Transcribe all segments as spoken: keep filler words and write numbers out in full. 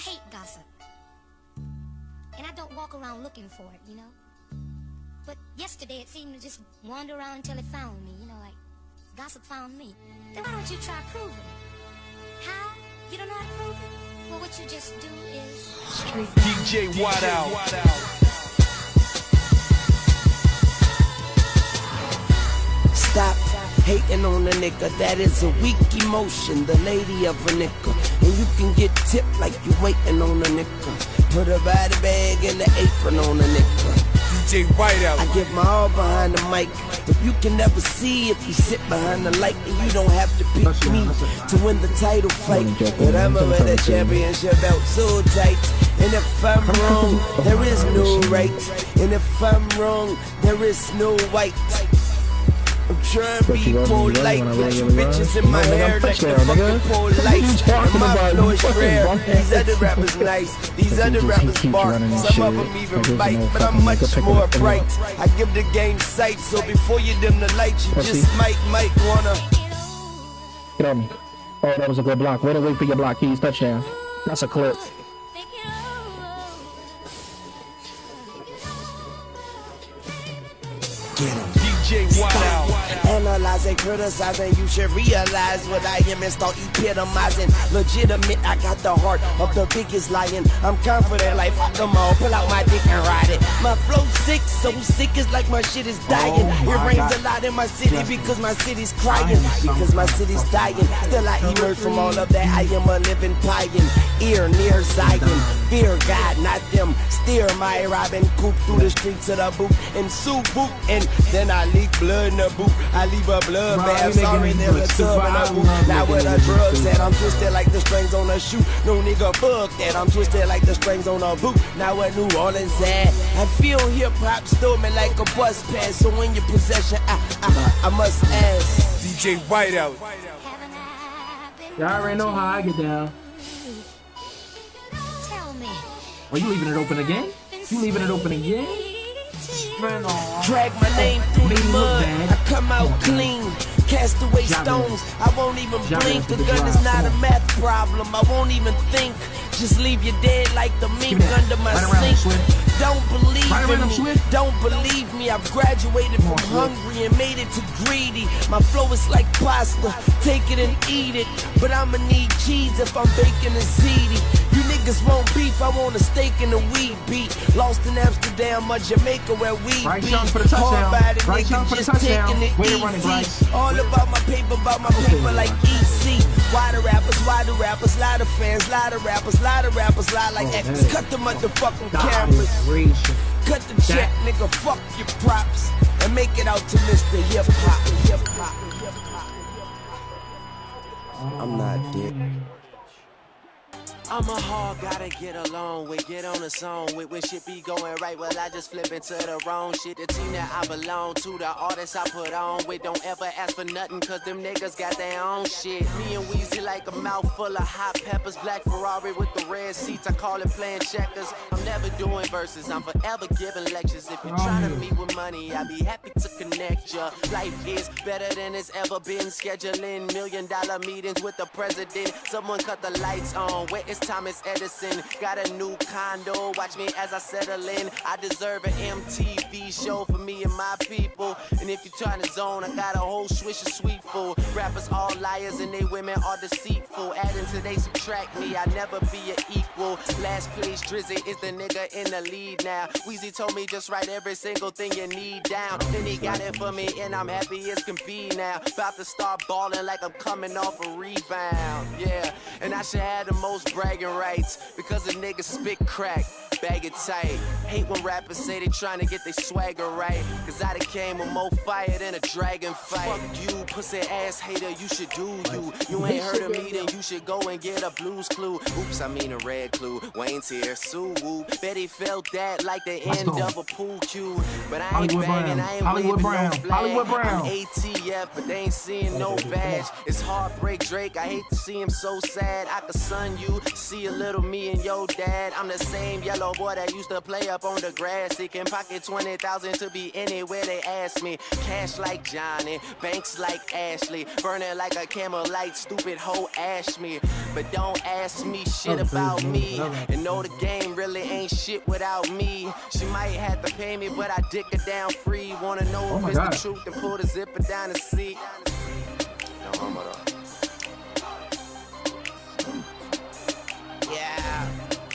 hate gossip. And I don't walk around looking for it, you know? But yesterday it seemed to just wander around until it found me, you know, like gossip found me. Then why don't you try proving it? How? You don't know how to prove it? Well, what you just do is... D J Whiteout. Stop hating on a nigga, that is a weak emotion, the lady of a nigga. And you can get tipped like you waiting on a nigga. Put a body bag and an apron on a nigga. D J Whiteout. I give my all behind the mic, but you can never see if you sit behind the light. And you don't have to pick me to win the title fight, but I'ma wear the championship belt so tight. And if I'm wrong, there is no right. And if I'm wrong, there is no white. I'm trying to be polite with you bitches in my hair like the fucking police. And my flow is rare. These other rappers nice, these other rappers bark. Some of them even bite, but I'm much more bright. I give the game sight, so before you dim the lights, you just might, might wanna. Get on me. Oh, that was a good block. Way to wait for your block, Keys. Touchdown. That's a clip. Get him. D J Whiteout. Analyzing, criticizing, you should realize what I am and start epitomizing. Legitimate, I got the heart of the biggest lion. I'm confident like fuck them all, pull out my dick and ride it. My flow sick, so sick it's like my shit is dying. Oh it rains God. a lot in my city because my city's crying. Because my city's dying, still I emerge from all of that. I am a living pioneer near Zion. Fear God, not them. Steer my Robin Coop through the streets of the boot and sue boot. And then I leak blood in the boot. I leave a blood bath. Sorry, there's a tub in the boot. Now where the drugs at? I'm twisted like the strings on a shoe. No nigga, fuck that. I'm twisted like the strings on a boot. Now where New Orleans at? I feel hip hop storming like a bus pass. So in your possession, I, I, I must ask. D J Whiteout. Y'all already know how I get down. Tell me. Are you leaving it open again? You leaving it open again? Drag my name through the mud, I come out clean. Cast away stones, I won't even blink. The gun is not a math problem, I won't even think. Just leave you dead like the mink under my sink. Don't believe in me, don't believe me. I've graduated from hungry and made it to greedy. My flow is like pasta, take it and eat it. But I'ma need cheese if I'm baking a ziti. You niggas want beef, I want a steak and a weed beat. Lost in Amsterdam or Jamaica where we Right be. shot for the touchdown. Hard-bodied Right nigga shot for the just touchdown. taking it Way to easy. run it, Bryce. All about my paper, about my paper like E C. Why the rappers, why the rappers, lie the fans, lie the rappers, lie the rappers, lie like Oh, X. man. Cut the motherfucking cameras. Cut the check, nigga, fuck your props. And make it out to Mister Hip Hop. Hip Hop. Hip Hop. I'm not dead. I'm a hog, gotta get along with, get on the song with. When shit be going right, well I just flip into the wrong shit. The team that I belong to, the artists I put on with. Don't ever ask for nothing, cause them niggas got their own shit. Me and Weezy like a mouthful of hot peppers. Black Ferrari with the red seats, I call it playing checkers. I'm never doing verses, I'm forever giving lectures. If you're trying to meet with money, I'd be happy to connect ya. Life is better than it's ever been. Scheduling million dollar meetings with the president. Someone cut the lights on, where is Thomas Edison? Got a new condo, watch me as I settle in. I deserve an M T V show for me and my people. And if you're trying to zone, I got a whole swish of sweet full. Rappers all liars and they women are deceitful. Adding to they subtract me, I never be an equal. Last place Drizzy is the nigga in the lead now. Weezy told me just write every single thing you need down. Then he got it for me and I'm happy as can be now. About to start balling like I'm coming off a rebound. Yeah, and I should have the most bragging rights because the niggas spit crack, bag it tight. Hate when rappers say they trying to get their swagger right, cause I done came with more fire than a dragon fight. Fuck you, pussy ass hater, you should do you. You ain't heard of me, then you should go and get a blues clue. Oops, I mean a red clue. Wayne's here, Sue Woo. Betty felt that like the end of a pool cue. But I ain't banging, I ain't waving no flag. I'm A T F, but they ain't seeing no badge. It's heartbreak Drake, I hate to see him so sad. I could son you, see a little me and your dad. I'm the same yellow boy that used to play a up on the grass. He can pocket twenty thousand to be anywhere they ask me. Cash like Johnny, banks like Ashley. Burning like a camel light, stupid hoe ash me. But don't ask me shit about me. And know the game really ain't shit without me. She might have to pay me, but I dick her down free. Wanna know Oh if my it's God. the truth and pull the zipper down the seat. No homo though. Yeah.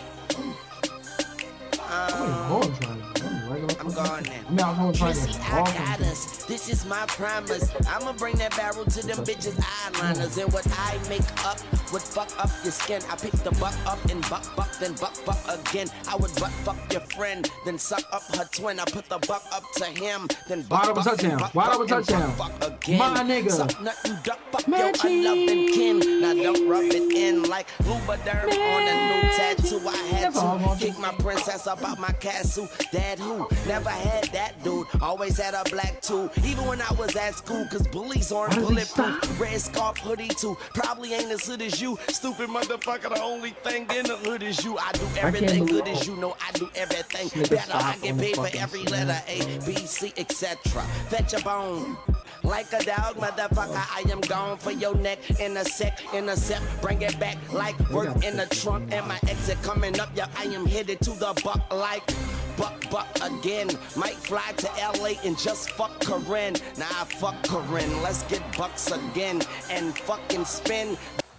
Um, I'm going now. I mean, I was trying Kissy, to I walk got him. us. This is my promise. I'ma bring that barrel to them bitches eyeliners. And what I make up would fuck up your skin. I pick the buck up and buck buck, then buck buck again. I would butt fuck your friend, then suck up her twin. I put the buck up to him, then buck Wide open buck, touchdown. and buck Wide buck, open and touchdown. buck buck again. My nigga. Suck nut, you duck fuck Magic. your unloving kin. Now don't rub it in like Lubriderm on a new tattoo. I had to kick my princess up out my castle. Dad who never had that dude, always had a black too. Even when I was at school, cause bullies aren't bulletproof. Red scarf hoodie too, probably ain't as hood as you. Stupid motherfucker, the only thing in the hood is you. I do everything good as you know, I do everything better. I get paid for every letter, A, B, C, et cetera. Fetch a bone. Like a dog, motherfucker, I am gone for your neck in a sec, in a sec, bring it back like work in the trunk and my exit coming up, yeah, I am headed to the buck like buck, buck again, might fly to L A and just fuck Corinne, nah, fuck Corinne, let's get bucks again and fucking spin.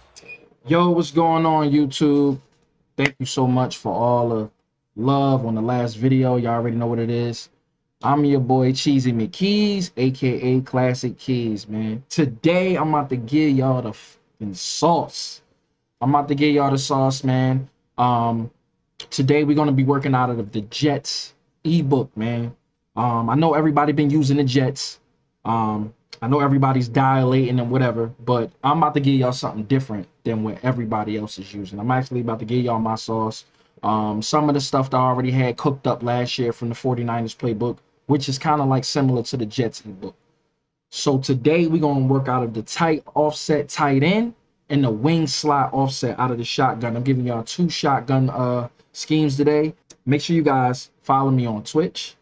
Yo, what's going on, YouTube? Thank you so much for all the love on the last video. Y'all already know what it is. I'm your boy Cheesy McKeys, aka Classic Keys, man. Today I'm about to give y'all the fucking sauce. I'm about to give y'all the sauce, man. Um, today we're gonna be working out of the Jets ebook, man. Um, I know everybody been using the Jets. Um, I know everybody's dilating and whatever, but I'm about to give y'all something different than what everybody else is using. I'm actually about to give y'all my sauce. Um, some of the stuff that I already had cooked up last year from the forty-niners playbook, which is kind of like similar to the Jets ebook. So today we're going to work out of the tight offset tight end and the wing slot offset out of the shotgun. I'm giving y'all two shotgun uh, schemes today. Make sure you guys follow me on Twitch,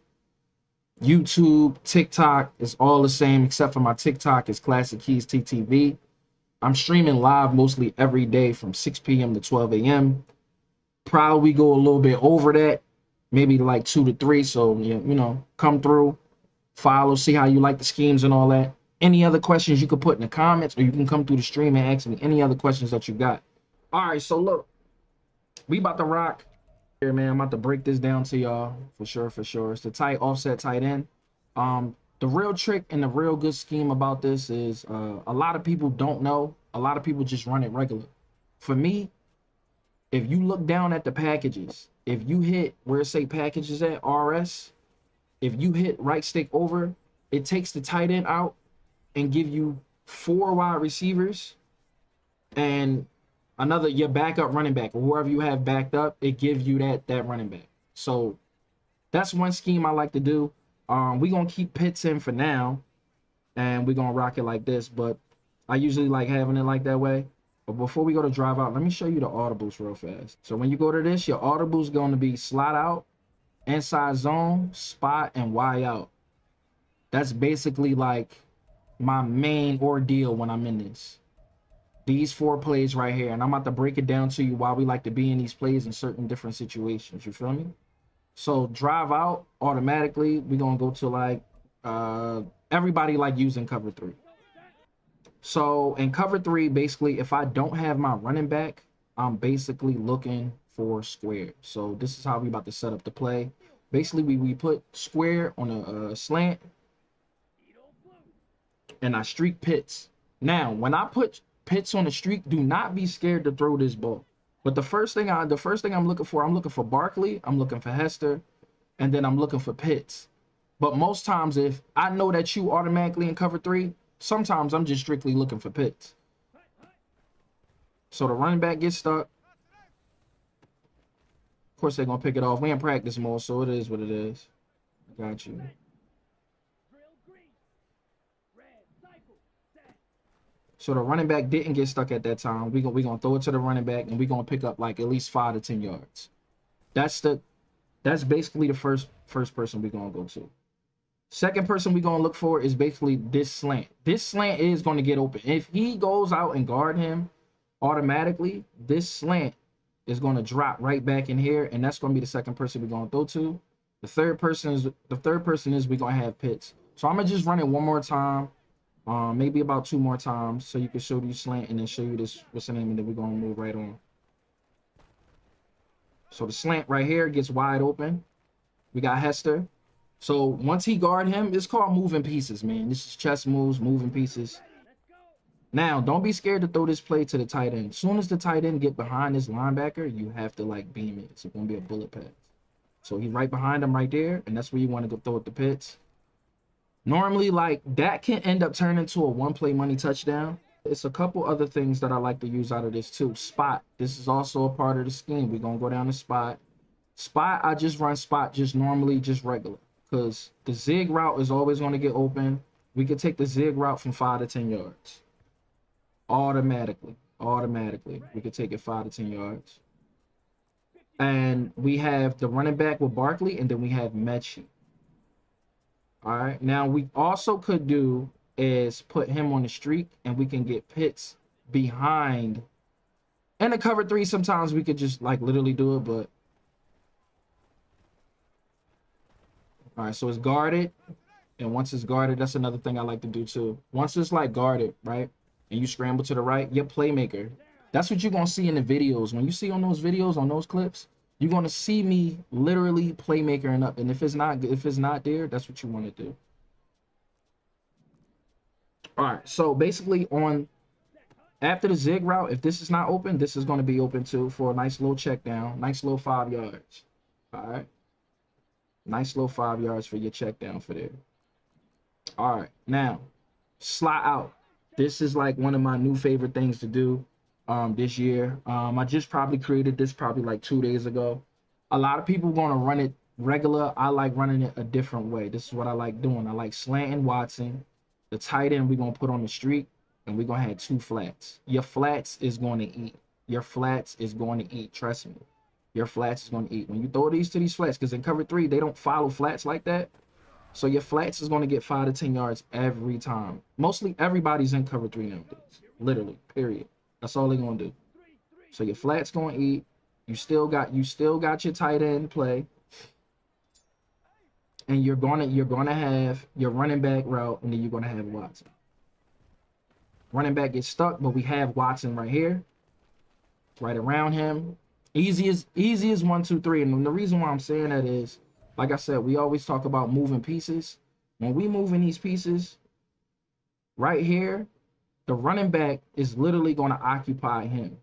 YouTube, TikTok. It's all the same except for my TikTok is Classic Keys T T V. I'm streaming live mostly every day from six P M to twelve A M Probably go a little bit over that, maybe like two to three. So, yeah, you know, come through, follow, see how you like the schemes and all that. Any other questions you could put in the comments, or you can come through the stream and ask me any other questions that you got. All right, so look, we about to rock here, man. I'm about to break this down to y'all for sure, for sure. It's the tight offset tight end. Um, the real trick and the real good scheme about this is uh, a lot of people don't know. A lot of people just run it regular. For me, if you look down at the packages, if you hit where it say packages at R S, if you hit right stick over, it takes the tight end out and give you four wide receivers and another your backup running back, or whoever you have backed up, it gives you that that running back. So that's one scheme I like to do. Um, we're gonna keep Pitts in for now, and we're gonna rock it like this. But I usually like having it like that way. But before we go to drive out, let me show you the audibles real fast. So when you go to this, your audible is going to be slot out, inside zone, spot, and Y out. That's basically like my main ordeal when I'm in this. These four plays right here. And I'm about to break it down to you why we like to be in these plays in certain different situations. You feel me? So drive out, automatically, we're going to go to like, uh, everybody like using cover three. So in cover three, basically, if I don't have my running back, I'm basically looking for square. So this is how we about to set up the play. Basically, we, we put square on a, a slant, and I streak Pitts. Now, when I put Pitts on the streak, do not be scared to throw this ball. But the first thing I, the first thing I'm looking for, I'm looking for Barkley, I'm looking for Hester, and then I'm looking for Pitts. But most times, if I know that you automatically in cover three, sometimes I'm just strictly looking for Pitts. So the running back gets stuck. Of course, they're going to pick it off. We in practice mode, so it is what it is. Got you. So the running back didn't get stuck at that time. We're we going to throw it to the running back, and we're going to pick up like at least five to ten yards. That's the That's basically the first first person we're gonna go to. Second person we're gonna look for is basically this slant. This slant is gonna get open. If he goes out and guard him automatically, this slant is gonna drop right back in here, and that's gonna be the second person we're gonna throw to. The third person is the third person is we're gonna have Pitts. So I'm gonna just run it one more time, um, maybe about two more times, so you can show you slant and then show you this what's the name, and then we're gonna move right on. So the slant right here gets wide open. We got Hester. So once he guard him, it's called moving pieces, man. This is chess moves, moving pieces. Now, don't be scared to throw this play to the tight end. As soon as the tight end get behind this linebacker, you have to like beam it. It's gonna be a bullet pass. So he's right behind him right there, and that's where you want to go throw it to Pitts. Normally, like that can end up turning into a one-play money touchdown. It's a couple other things that I like to use out of this too. Spot. This is also a part of the scheme. We're gonna go down to spot. Spot, I just run spot just normally, just regular. Because the zig route is always going to get open. We can take the zig route from five to ten yards. Automatically. Automatically. We could take it five to ten yards. And we have the running back with Barkley, and then we have Mechie. All right. Now, we also could do is put him on the streak, and we can get Pitts behind. And the cover three, sometimes we could just, like, literally do it, but all right, so it's guarded, and once it's guarded, that's another thing I like to do too. Once it's like guarded, right, and you scramble to the right, your playmaker, that's what you're going to see in the videos. When you see on those videos, on those clips, you're going to see me literally playmakering up, and if it's not if it's not there, that's what you want to do. All right, so basically on after the zig route, if this is not open, this is going to be open too for a nice little check down, nice little five yards. All right. Nice little five yards for your check down for there. All right, now slot out. This is like one of my new favorite things to do um, this year. Um, I just probably created this probably like two days ago. A lot of people want to run it regular. I like running it a different way. This is what I like doing. I like slanting Watson. The tight end we're going to put on the streak, and we're going to have two flats. Your flats is going to eat. Your flats is going to eat. Trust me. Your flats is going to eat. When you throw these to these flats, because in cover three, they don't follow flats like that. So your flats is going to get five to ten yards every time. Mostly everybody's in cover three nowadays. Literally, period. That's all they're going to do. So your flats going to eat. You still got you still got your tight end play. And you're gonna you're gonna have your running back route, and then you're gonna have Watson. Running back gets stuck, but we have Watson right here. Right around him. Easy as easy as one, two, three. And the reason why I'm saying that is, like I said, we always talk about moving pieces. When we move in these pieces, right here, the running back is literally going to occupy him.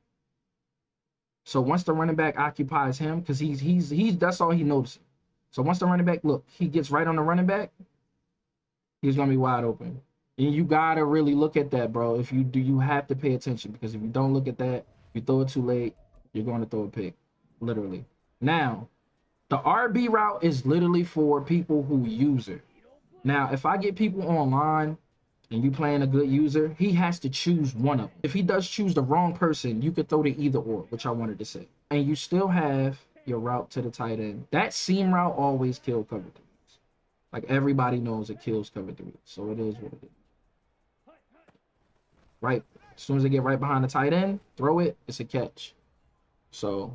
So once the running back occupies him, because he's he's he's that's all he notices. So once the running back, look, he gets right on the running back, he's gonna be wide open. And you gotta really look at that, bro. If you do, you have to pay attention, because if you don't look at that, you throw it too late, you're going to throw a pick, literally. Now, the R B route is literally for people who use it. Now, if I get people online and you playing a good user, he has to choose one of them. If he does choose the wrong person, you could throw the either or, which I wanted to say. And you still have your route to the tight end. That seam route always kills cover threes. Like, everybody knows it kills cover threes, so it is what it is. Right, as soon as they get right behind the tight end, throw it, it's a catch. So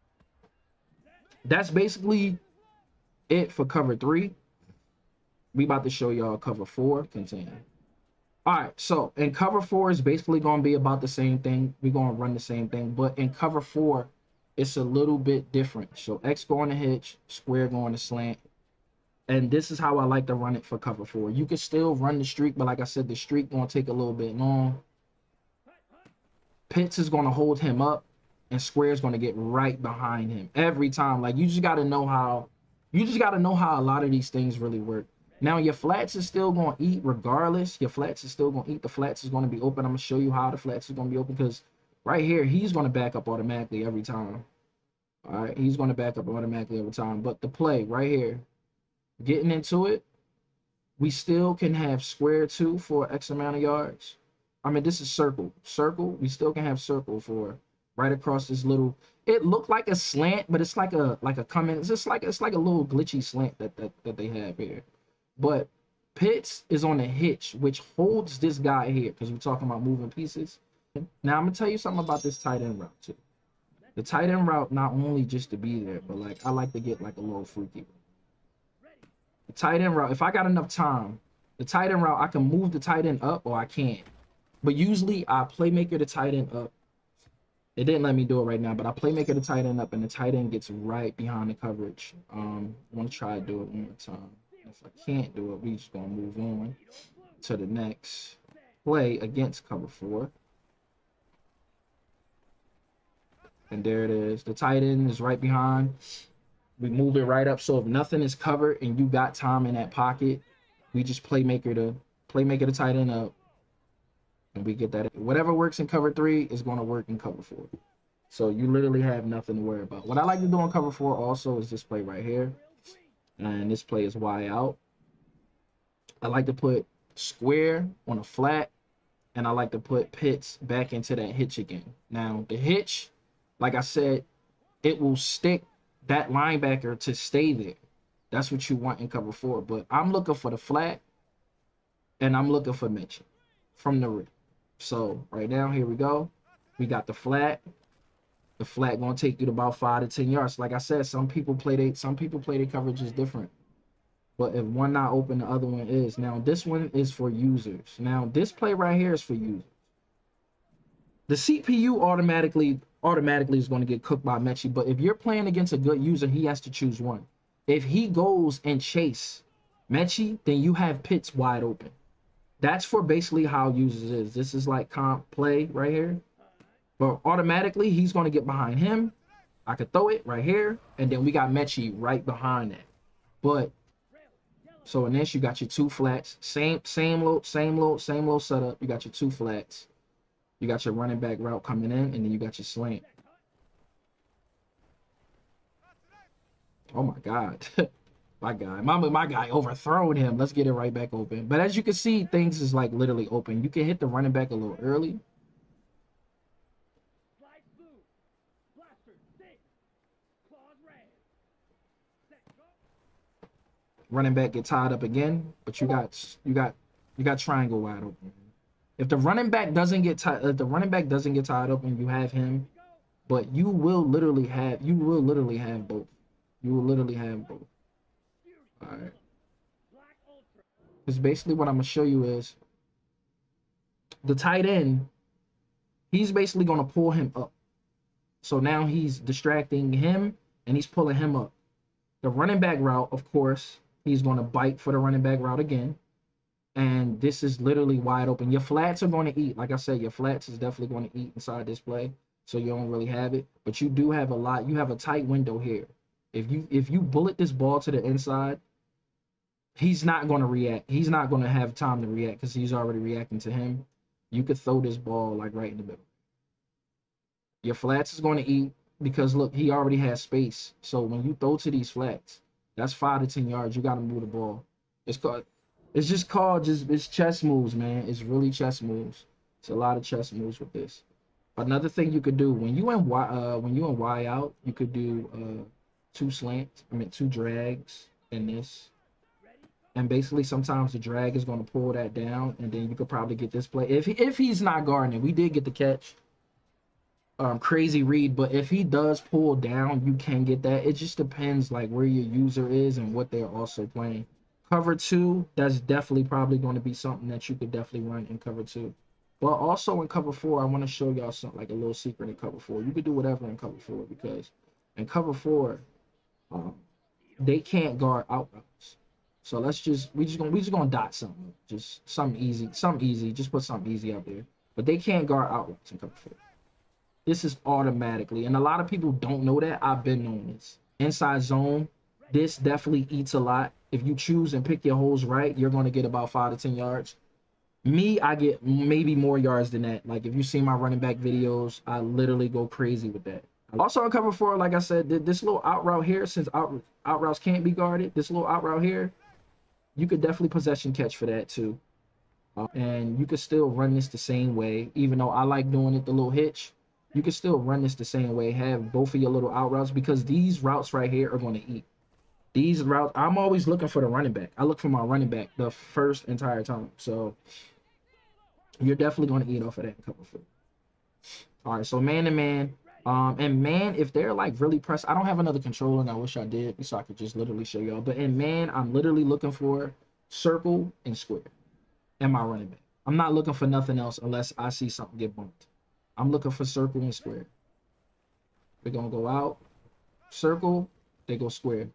that's basically it for cover three. We about to show y'all cover four. Continue. All right, so in cover four is basically going to be about the same thing. We're going to run the same thing, but in cover four, it's a little bit different. So X going to hitch, square going to slant. And this is how I like to run it for cover four. You can still run the streak, but like I said, the streak going to take a little bit long. Pitts is going to hold him up, and square is going to get right behind him every time. Like, you just got to know how, you just got to know how a lot of these things really work. Now, your flats is still going to eat regardless. Your flats is still going to eat. The flats is going to be open. I'm going to show you how the flats is going to be open, because right here, he's going to back up automatically every time. All right, he's going to back up automatically every time. But the play right here, getting into it, we still can have square two for X amount of yards. I mean, this is circle. Circle, we still can have circle for right across this little. It looked like a slant, but it's like a like a coming. It's just like it's like a little glitchy slant that that, that they have here. But Pitts is on a hitch, which holds this guy here because we're talking about moving pieces. Now I'm gonna tell you something about this tight end route too. The tight end route not only just to be there, but like I like to get like a little freaky. The tight end route, if I got enough time, the tight end route I can move the tight end up or I can't. But usually I playmaker the tight end up. It didn't let me do it right now, but I playmaker the tight end up and the tight end gets right behind the coverage. Um, I want to try to do it one more time. If I can't do it, we just gonna move on to the next play against cover four. And there it is. The tight end is right behind. We move it right up. So if nothing is covered and you got time in that pocket, we just playmaker the playmaker the tight end up. And we get that. Whatever works in cover three is going to work in cover four. So you literally have nothing to worry about. What I like to do in cover four also is this play right here. And this play is Y out. I like to put square on a flat. And I like to put Pitts back into that hitch again. Now, the hitch, like I said, it will stick that linebacker to stay there. That's what you want in cover four. But I'm looking for the flat. And I'm looking for Mitchell from the rip. So right now, here we go. We got the flat. The flat gonna take you to about five to ten yards. Like I said, some people play they some people play their coverages different. But if one not open, the other one is. Now this one is for users. Now this play right here is for users. The C P U automatically automatically is going to get cooked by Mechie. But if you're playing against a good user, he has to choose one. If he goes and chase Mechie, then you have Pitts wide open. That's for basically how users is. This is like comp play right here. But automatically, he's going to get behind him. I could throw it right here. And then we got Mechie right behind that. But, so in this, you got your two flats. Same, same little, same little, same little setup. You got your two flats. You got your running back route coming in. And then you got your slant. Oh, my God. My guy, my, my guy overthrown him. Let's get it right back open. But as you can see, things is like literally open. You can hit the running back a little early. Running back get tied up again, but you got you got you got triangle wide open. If the running back doesn't get tied, if the running back doesn't get tied open, you have him. But you will literally have you will literally have both. You will literally have both. All right. Because basically what I'm going to show you is the tight end, he's basically going to pull him up. So now he's distracting him and he's pulling him up. The running back route, of course, he's going to bite for the running back route again. And this is literally wide open. Your flats are going to eat. Like I said, your flats is definitely going to eat inside this play. So you don't really have it. But you do have a lot. You have a tight window here. If you if you bullet this ball to the inside, he's not going to react. He's not going to have time to react because he's already reacting to him. You could throw this ball like right in the middle. Your flats is going to eat because, look, he already has space. So when you throw to these flats, that's five to ten yards. You got to move the ball. It's called, it's just called, just it's chess moves, man. It's really chess moves. It's a lot of chess moves with this. Another thing you could do, when you in Y, uh, when you in Y out, you could do uh, two slants, I mean, two drags in this. And basically, sometimes the drag is going to pull that down, and then you could probably get this play. If he, if he's not guarding it, we did get the catch. Um, crazy read, but if he does pull down, you can get that. It just depends, like, where your user is and what they're also playing. Cover two, that's definitely probably going to be something that you could definitely run in cover two. But also in cover four, I want to show y'all something, like a little secret in cover four. You could do whatever in cover four, because in cover four, um, they can't guard out routes. So let's just we just gonna we just gonna dot something, just something easy, something easy. Just put something easy out there. But they can't guard out routes in cover four. This is automatically, and a lot of people don't know that. I've been known this inside zone. This definitely eats a lot. If you choose and pick your holes right, you're gonna get about five to ten yards. Me, I get maybe more yards than that. Like if you see my running back videos, I literally go crazy with that. Also in cover four, like I said, this little out route here, since out, out routes can't be guarded, this little out route here, you could definitely possession catch for that too. Uh, and you could still run this the same way, even though I like doing it the little hitch. You can still run this the same way, have both of your little out routes, because these routes right here are going to eat. These routes, I'm always looking for the running back. I look for my running back the first entire time. So you're definitely going to eat off of that in cover four. All right, so man to man. Um, and man, if they're like really pressed, I don't have another controller, and I wish I did, so I could just literally show y'all. But in man, I'm literally looking for circle and square and my running back. I'm not looking for nothing else unless I see something get bumped. I'm looking for circle and square. We're gonna go out, circle, they go square,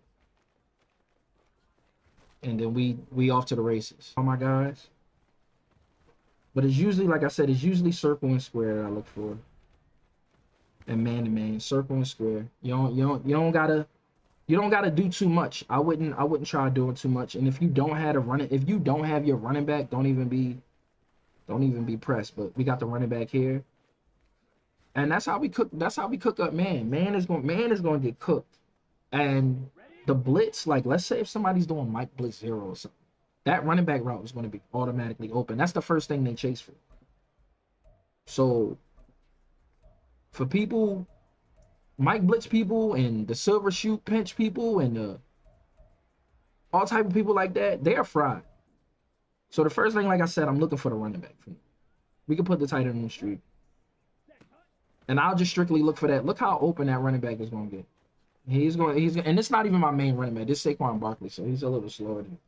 and then we we off to the races. Oh my guys. But it's usually, like I said, it's usually circle and square that I look for. And man to man, circle and square. You don't you don't you don't gotta you don't gotta do too much. I wouldn't I wouldn't try doing too much. And if you don't have a running if you don't have your running back, don't even be don't even be pressed. But we got the running back here. And that's how we cook that's how we cook up man. Man is going man is gonna get cooked. And the blitz, like let's say if somebody's doing Mike Blitz zero or something, that running back route is going to be automatically open. That's the first thing they chase for. So for people, Mike Blitz people and the silver shoot pinch people and the all type of people like that, they are fried. So the first thing, like I said, I'm looking for the running back. We can put the tight end on the street. And I'll just strictly look for that. Look how open that running back is going to get. He's going, he's, and it's not even my main running back. This is Saquon Barkley, so he's a little slower than,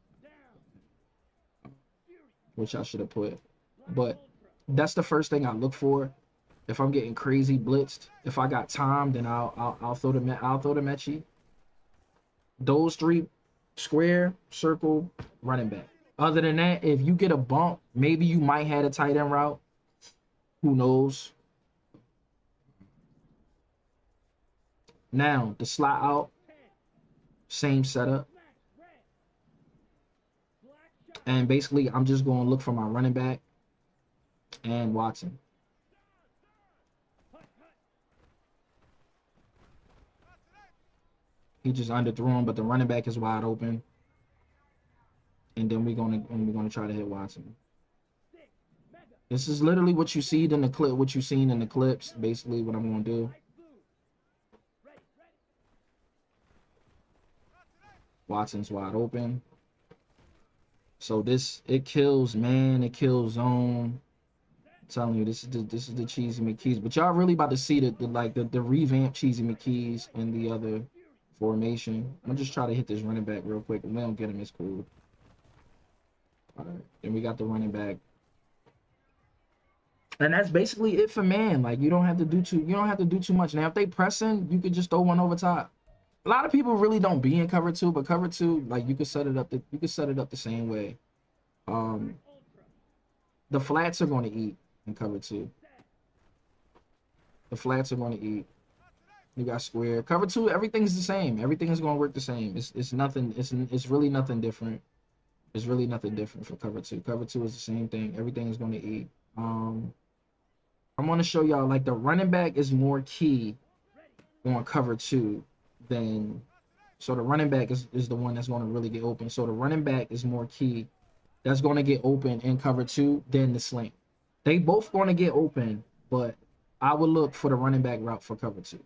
which I should have put. But that's the first thing I look for. If I'm getting crazy blitzed, if I got time, then I'll I'll, I'll throw them I'll throw them at you. Those three: square, circle, running back. Other than that, if you get a bump, maybe you might have a tight end route. Who knows? Now the slot out, same setup. And basically, I'm just going to look for my running back and Watson. He just underthrew him, but the running back is wide open. And then we're gonna and we're gonna try to hit Watson. This is literally what you see in the clip, what you seen in the clips. Basically, what I'm gonna do. Watson's wide open. So this it kills man, it kills zone. I'm telling you, this is the this is the Cheesy McKees. But y'all really about to see the, the like the, the revamped Cheesy McKees in the other formation. I'm gonna just try to hit this running back real quick. If we don't get him, it's cool. Alright, then we got the running back. And that's basically it for man. Like you don't have to do too you don't have to do too much. Now if they pressing, you could just throw one over top. A lot of people really don't be in cover two, but cover two, like you could set it up the you could set it up the same way. Um the flats are gonna eat in cover two. The flats are gonna eat. You got square. Cover two, everything's the same. Everything is gonna work the same. It's it's nothing, it's it's really nothing different. It's really nothing different for cover two. Cover two is the same thing. Everything is gonna eat. Um I'm gonna show y'all like the running back is more key on cover two than so the running back is, is the one that's going to really get open. So the running back is more key that's going to get open in cover two than the slant. They both going to get open, but I would look for the running back route for cover two.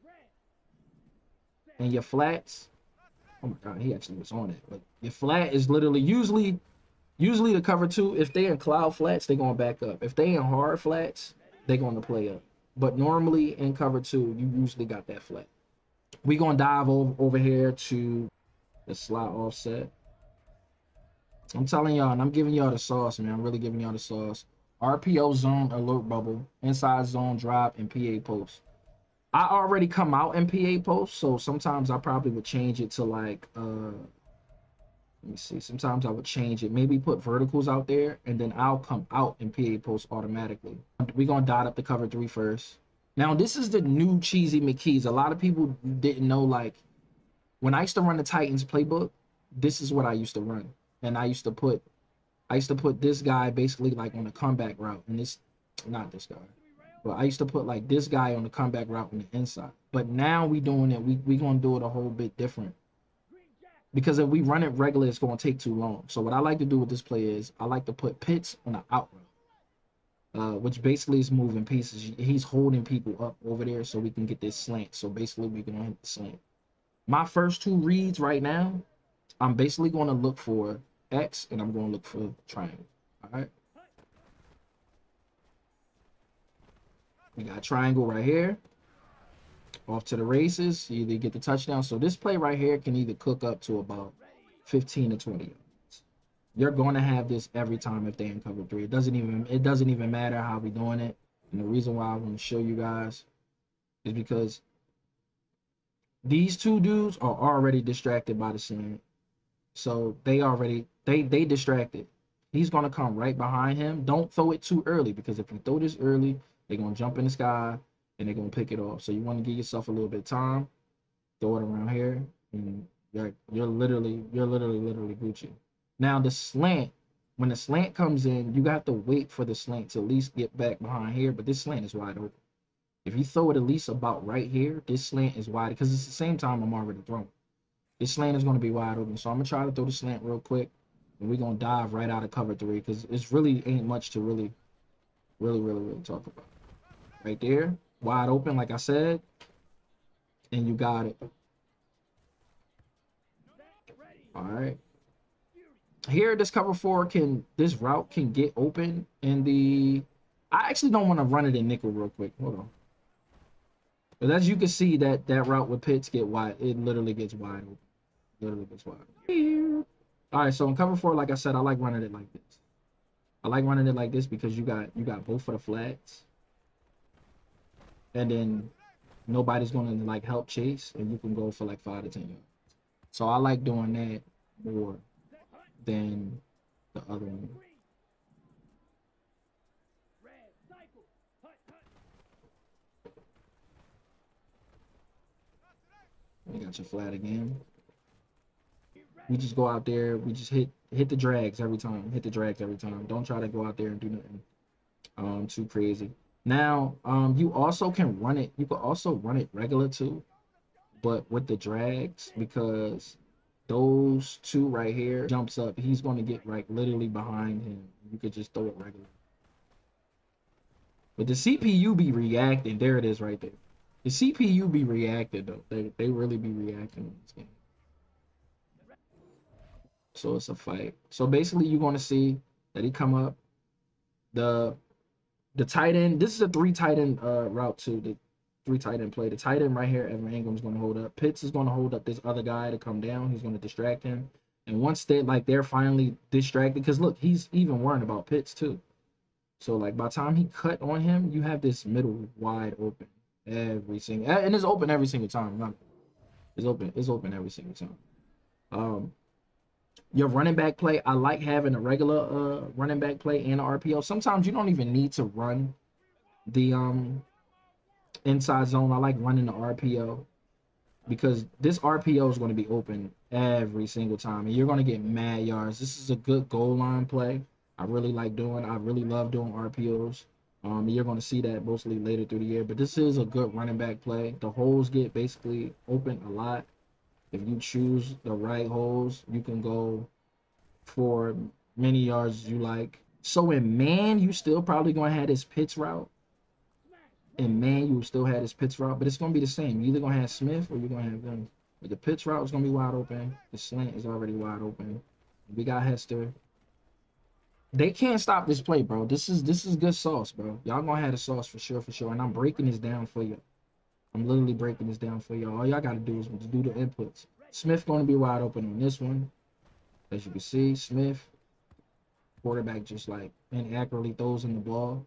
And your flats, oh my god, he actually was on it. But your flat is literally usually usually the cover two, if they in cloud flats, they're going to back up. If they in hard flats, they're going to play up. But normally in cover two, you usually got that flat. We're going to dive over, over here to the slot offset. I'm telling y'all, and I'm giving y'all the sauce, man. I'm really giving y'all the sauce. R P O zone, alert bubble, inside zone drop, and P A post. I already come out in P A post, so sometimes I probably would change it to like, uh, let me see. Sometimes I would change it. Maybe put verticals out there, and then I'll come out in P A post automatically. We're going to dot up the cover three first. Now, this is the new Cheesy McKees. A lot of people didn't know, like, when I used to run the Titans playbook, this is what I used to run. And I used to put, I used to put this guy basically, like, on the comeback route. And this, not this guy. But I used to put, like, this guy on the comeback route on the inside. But now we doing it, we we going to do it a whole bit different. Because if we run it regular, it's going to take too long. So what I like to do with this play is, I like to put Pitts on the out route. uh, which basically is moving pieces. He's holding people up over there so we can get this slant. So basically we can hit the slant. My first two reads right now, I'm basically going to look for X and I'm going to look for triangle. All right. We got triangle right here. Off to the races. You either get the touchdown. So this play right here can either cook up to about fifteen to twenty yards. You're going to have this every time if they in cover three. It doesn't even it doesn't even matter how we doing it. And the reason why I want to show you guys is because these two dudes are already distracted by the slant. So they already they they distracted. He's gonna come right behind him. Don't throw it too early, because if you throw this early, they're gonna jump in the sky and they're gonna pick it off. So you want to give yourself a little bit of time. Throw it around here, and you're you're literally you're literally literally Gucci. Now the slant, when the slant comes in, you got to wait for the slant to at least get back behind here. But this slant is wide open. If you throw it at least about right here, this slant is wide, because it's the same time I'm already throwing. This slant is going to be wide open. So I'm going to try to throw the slant real quick. And we're going to dive right out of cover three, because it's really ain't much to really, really, really, really talk about. Right there. Wide open, like I said. And you got it. All right. Here, this cover four can, this route can get open in the, I actually don't want to run it in nickel real quick. Hold on. But as you can see, that that route with Pitts get wide, it literally gets wide open. Literally gets wide. All right, so in cover four, like I said, I like running it like this. I like running it like this because you got you got both of the flats, and then nobody's gonna like help chase, and you can go for like five to ten yards. So I like doing that more than the other one. You got your flat again. We just go out there. We just hit hit the drags every time. Hit the drags every time. Don't try to go out there and do nothing um too crazy. Now, um, you also can run it. You can also run it regular too, but with the drags, because those two right here jumps up. He's going to get right literally behind him. You could just throw it regular. But the C P U be reacting. There it is right there. The C P U be reacting though. They they really be reacting in this game. So it's a fight. So basically you're gonna see that he come up. The the tight end, this is a three tight end uh route too. The three tight end play. The tight end right here, Evan Ingram's gonna hold up. Pitts is gonna hold up this other guy to come down. He's gonna distract him. And once they like they're finally distracted, because look, he's even worrying about Pitts too. So like by the time he cut on him, you have this middle wide open. Every single, and it's open every single time. It's open. It's open every single time. Um, your running back play. I like having a regular uh running back play and an R P O. Sometimes you don't even need to run the um inside zone. I like running the R P O because this R P O is going to be open every single time, and you're going to get mad yards. This is a good goal line play. I really like doing. I really love doing R P Os. Um, you're going to see that mostly later through the year, but this is a good running back play. The holes get basically open a lot. If you choose the right holes, you can go for many yards as you like. So in man, you still probably going to have this Pitts route. In man, you still have this Pitts route, but it's going to be the same. You're either going to have Smith or you're going to have them. But the Pitts route is going to be wide open. The slant is already wide open. We got Hester. They can't stop this play, bro. This is this is good sauce, bro. Y'all gonna have the sauce for sure, for sure. And I'm breaking this down for you. I'm literally breaking this down for y'all. All y'all gotta do is do the inputs. Smith gonna be wide open on this one. As you can see, Smith, quarterback just like inaccurately throws in the ball.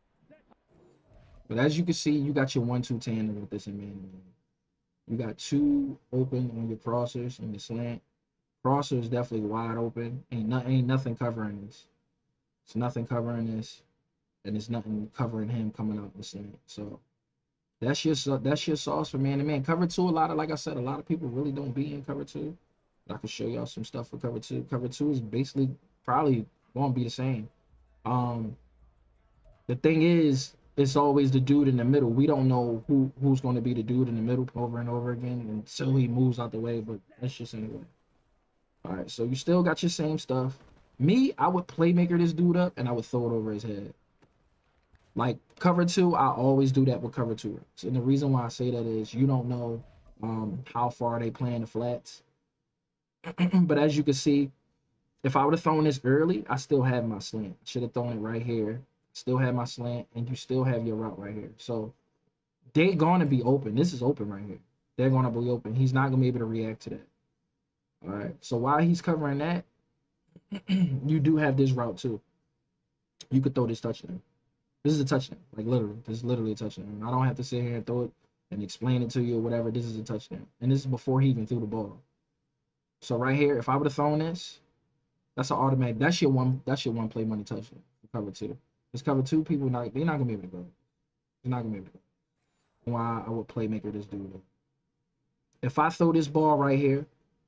But as you can see, you got your one two tandem with this in man. You got two open on your crossers and the slant. Crosser is definitely wide open. Ain't not ain't nothing covering this. It's nothing covering this, and it's nothing covering him coming out the slant. So that's your that's your sauce for man to man. Cover two, a lot of like I said, a lot of people really don't be in cover two. But I can show y'all some stuff for cover two. Cover two is basically probably won't be the same. Um, the thing is, it's always the dude in the middle. We don't know who who's going to be the dude in the middle over and over again until he moves out the way. But that's just anyway. All right, so you still got your same stuff. Me, I would playmaker this dude up, and I would throw it over his head. Like cover two, I always do that with cover two routes. And the reason why I say that is you don't know um, how far they playing the flats. But as you can see, if I would have thrown this early, I still have my slant. Should have thrown it right here. Still have my slant, and you still have your route right here. So they're gonna be open. This is open right here. They're gonna be open. He's not gonna be able to react to that. All right. So while he's covering that, you do have this route too. You could throw this touchdown. This is a touchdown. Like literally, this is literally a touchdown. I don't have to sit here and throw it and explain it to you or whatever. This is a touchdown, and this is before he even threw the ball. So right here, if I would have thrown this, that's an automatic. That's your one. That's your one play money touchdown for cover two. This cover two, people not they're not gonna be able to go. They're not gonna be able to go. Why I would playmaker this dude. If I throw this ball right here,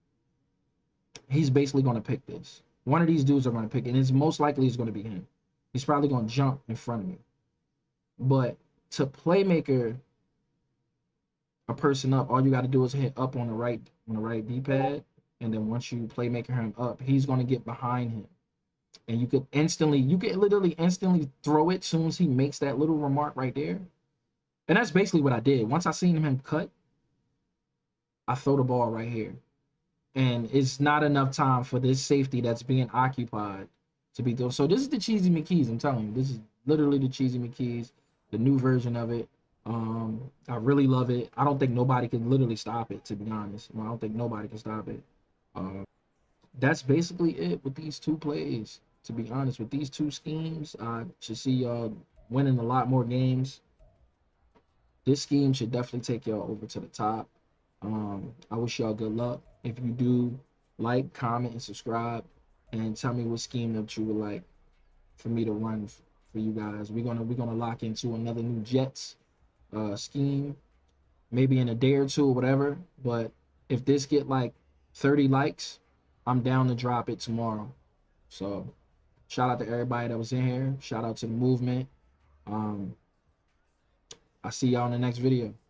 he's basically gonna pick this. One of these dudes are gonna pick it, and it's most likely it's gonna be him. He's probably gonna jump in front of me. But to playmaker a person up, all you got to do is hit up on the right on the right D-pad, and then once you playmaker him up, he's gonna get behind him, and you could instantly, you could literally instantly throw it as soon as he makes that little remark right there. And that's basically what I did. Once I seen him cut, I throw the ball right here, and it's not enough time for this safety that's being occupied to be thrown. So this is the Cheesy McKees. I'm telling you, this is literally the Cheesy McKees, the new version of it. Um, I really love it. I don't think nobody can literally stop it, to be honest. I don't think nobody can stop it. Um, that's basically it with these two plays. To be honest, with these two schemes, I should see y'all winning a lot more games. This scheme should definitely take y'all over to the top. Um, I wish y'all good luck. If you do, like, comment, and subscribe, and tell me what scheme that you would like for me to run for you guys. We're gonna we're gonna lock into another new Jets uh, scheme, maybe in a day or two or whatever. But if this get like thirty likes, I'm down to drop it tomorrow. So shout out to everybody that was in here. Shout out to the movement. Um, I'll see y'all in the next video.